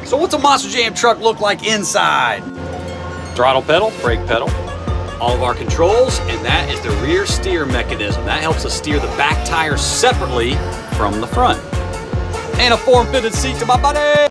So what's a Monster Jam truck look like inside? Throttle pedal, brake pedal, all of our controls, and that is the rear steer mechanism. That helps us steer the back tires separately from the front. And a form-fitted seat to my body.